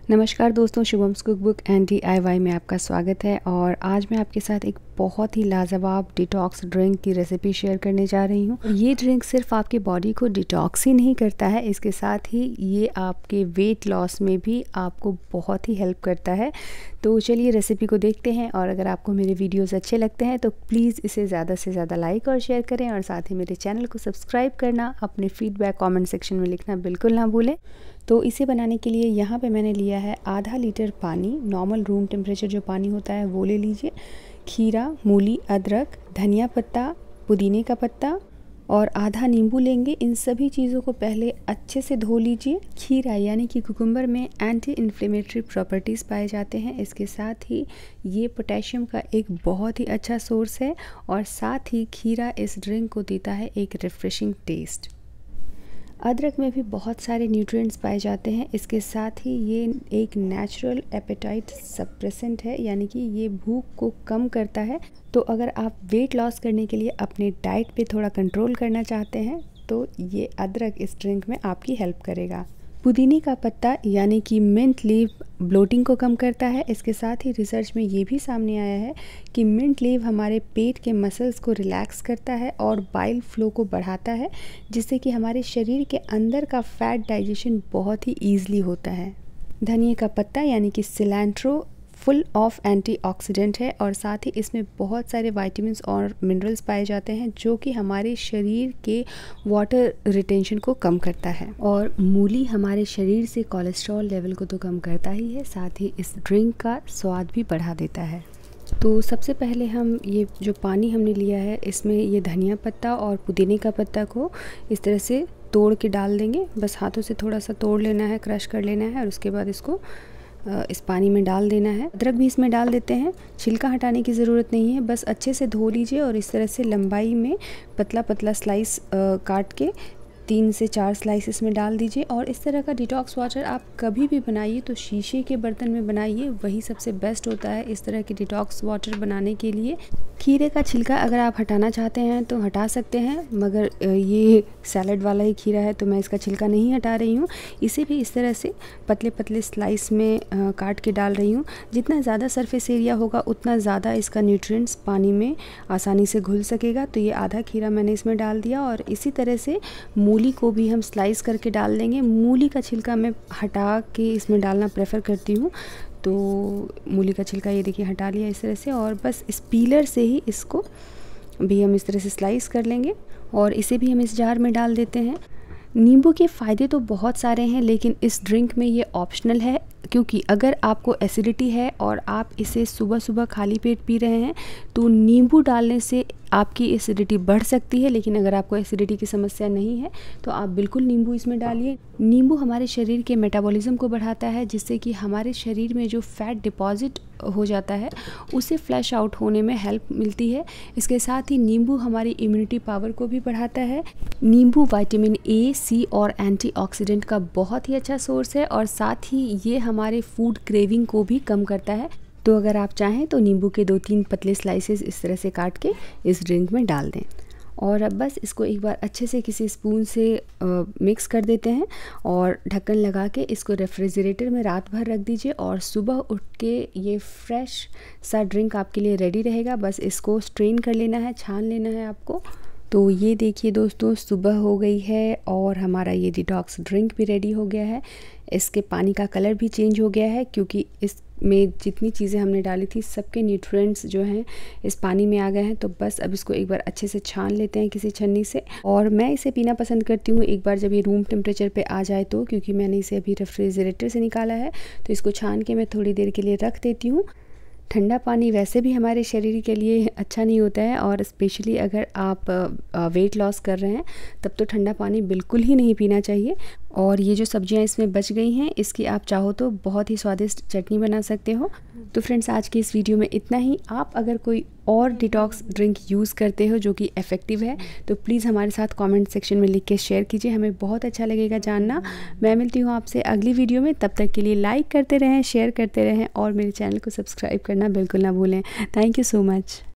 नमस्कार दोस्तों, Shubham's cookbook and DIY में आपका स्वागत है। और आज मैं आपके साथ एक बहुत ही लाजवाब डिटॉक्स ड्रिंक की रेसिपी शेयर करने जा रही हूँ। ये ड्रिंक सिर्फ आपके बॉडी को डिटॉक्स ही नहीं करता है, इसके साथ ही ये आपके वेट लॉस में भी आपको बहुत ही हेल्प करता है। तो चलिए रेसिपी को देखते हैं। और अगर आपको मेरे वीडियोस अच्छे लगते हैं तो प्लीज़ इसे ज़्यादा से ज़्यादा लाइक और शेयर करें, और साथ ही मेरे चैनल को सब्सक्राइब करना, अपने फीडबैक कमेंट सेक्शन में लिखना बिल्कुल ना भूलें। तो इसे बनाने के लिए यहाँ पे मैंने लिया है आधा लीटर पानी। नॉर्मल रूम टेम्परेचर जो पानी होता है वो ले लीजिए। खीरा, मूली, अदरक, धनिया पत्ता, पुदीने का पत्ता और आधा नींबू लेंगे। इन सभी चीज़ों को पहले अच्छे से धो लीजिए। खीरा यानी कि कुकुम्बर में एंटी इन्फ्लेमेटरी प्रॉपर्टीज़ पाए जाते हैं। इसके साथ ही ये पोटेशियम का एक बहुत ही अच्छा सोर्स है, और साथ ही खीरा इस ड्रिंक को देता है एक रिफ्रेशिंग टेस्ट। अदरक में भी बहुत सारे न्यूट्रिएंट्स पाए जाते हैं। इसके साथ ही ये एक नेचुरल एपेटाइट सप्रेसेंट है, यानी कि ये भूख को कम करता है। तो अगर आप वेट लॉस करने के लिए अपने डाइट पे थोड़ा कंट्रोल करना चाहते हैं तो ये अदरक इस ड्रिंक में आपकी हेल्प करेगा। पुदीने का पत्ता यानी कि मिंट लीव ब्लोटिंग को कम करता है। इसके साथ ही रिसर्च में ये भी सामने आया है कि मिंट लीव हमारे पेट के मसल्स को रिलैक्स करता है और बाइल फ्लो को बढ़ाता है, जिससे कि हमारे शरीर के अंदर का फैट डाइजेशन बहुत ही ईजिली होता है। धनिया का पत्ता यानी कि सिलेंट्रो फुल ऑफ एंटीऑक्सीडेंट है, और साथ ही इसमें बहुत सारे विटामिन्स और मिनरल्स पाए जाते हैं जो कि हमारे शरीर के वाटर रिटेंशन को कम करता है। और मूली हमारे शरीर से कोलेस्ट्रॉल लेवल को तो कम करता ही है, साथ ही इस ड्रिंक का स्वाद भी बढ़ा देता है। तो सबसे पहले हम ये जो पानी हमने लिया है इसमें ये धनिया पत्ता और पुदीने का पत्ता को इस तरह से तोड़ के डाल देंगे। बस हाथों से थोड़ा सा तोड़ लेना है, क्रश कर लेना है, और उसके बाद इसको इस पानी में डाल देना है। अदरक भी इसमें डाल देते हैं। छिलका हटाने की ज़रूरत नहीं है, बस अच्छे से धो लीजिए और इस तरह से लंबाई में पतला पतला स्लाइस काट के 3 से 4 स्लाइस इसमें डाल दीजिए। और इस तरह का डिटॉक्स वाटर आप कभी भी बनाइए तो शीशे के बर्तन में बनाइए, वही सबसे बेस्ट होता है इस तरह के डिटॉक्स वाटर बनाने के लिए। खीरे का छिलका अगर आप हटाना चाहते हैं तो हटा सकते हैं, मगर ये सैलड वाला ही खीरा है तो मैं इसका छिलका नहीं हटा रही हूँ। इसे भी इस तरह से पतले पतले स्लाइस में काट के डाल रही हूँ। जितना ज़्यादा सरफेस एरिया होगा उतना ज़्यादा इसका न्यूट्रिएंट्स पानी में आसानी से घुल सकेगा। तो ये आधा खीरा मैंने इसमें डाल दिया, और इसी तरह से मूली को भी हम स्लाइस करके डाल देंगे। मूली का छिलका मैं हटा के इसमें डालना प्रेफर करती हूँ, तो मूली का छिलका ये देखिए हटा लिया इस तरह से, और बस इस पीलर से ही इसको भी हम इस तरह से स्लाइस कर लेंगे, और इसे भी हम इस जार में डाल देते हैं। नींबू के फ़ायदे तो बहुत सारे हैं, लेकिन इस ड्रिंक में ये ऑप्शनल है, क्योंकि अगर आपको एसिडिटी है और आप इसे सुबह सुबह खाली पेट पी रहे हैं तो नींबू डालने से आपकी एसिडिटी बढ़ सकती है। लेकिन अगर आपको एसिडिटी की समस्या नहीं है तो आप बिल्कुल नींबू इसमें डालिए। नींबू हमारे शरीर के मेटाबॉलिज्म को बढ़ाता है, जिससे कि हमारे शरीर में जो फैट डिपॉजिट हो जाता है उसे फ्लैश आउट होने में हेल्प मिलती है। इसके साथ ही नींबू हमारी इम्यूनिटी पावर को भी बढ़ाता है। नींबू विटामिन A, C और एंटीऑक्सीडेंट का बहुत ही अच्छा सोर्स है, और साथ ही ये हमारे फूड क्रेविंग को भी कम करता है। तो अगर आप चाहें तो नींबू के 2-3 पतले स्लाइसेस इस तरह से काट के इस ड्रिंक में डाल दें, और अब बस इसको एक बार अच्छे से किसी स्पून से मिक्स कर देते हैं, और ढक्कन लगा के इसको रेफ्रिजरेटर में रात भर रख दीजिए, और सुबह उठ के ये फ्रेश सा ड्रिंक आपके लिए रेडी रहेगा। बस इसको स्ट्रेन कर लेना है, छान लेना है आपको। तो ये देखिए दोस्तों, सुबह हो गई है और हमारा ये डिटॉक्स ड्रिंक भी रेडी हो गया है। इसके पानी का कलर भी चेंज हो गया है, क्योंकि इसमें जितनी चीज़ें हमने डाली थी सबके न्यूट्रिएंट्स जो हैं इस पानी में आ गए हैं। तो बस अब इसको एक बार अच्छे से छान लेते हैं किसी छन्नी से, और मैं इसे पीना पसंद करती हूँ एक बार जब ये रूम टेम्परेचर पे आ जाए तो, क्योंकि मैंने इसे अभी रेफ्रिजरेटर से निकाला है। तो इसको छान के मैं थोड़ी देर के लिए रख देती हूँ। ठंडा पानी वैसे भी हमारे शरीर के लिए अच्छा नहीं होता है, और स्पेशली अगर आप वेट लॉस कर रहे हैं तब तो ठंडा पानी बिल्कुल ही नहीं पीना चाहिए। और ये जो सब्जियां इसमें बच गई हैं इसकी आप चाहो तो बहुत ही स्वादिष्ट चटनी बना सकते हो। तो फ्रेंड्स, आज की इस वीडियो में इतना ही। आप अगर कोई और डिटॉक्स ड्रिंक यूज़ करते हो जो कि इफ़ेक्टिव है तो प्लीज़ हमारे साथ कमेंट सेक्शन में लिख के शेयर कीजिए, हमें बहुत अच्छा लगेगा जानना। मैं मिलती हूँ आपसे अगली वीडियो में, तब तक के लिए लाइक करते रहें, शेयर करते रहें, और मेरे चैनल को सब्सक्राइब करना बिल्कुल ना भूलें। Thank you so much.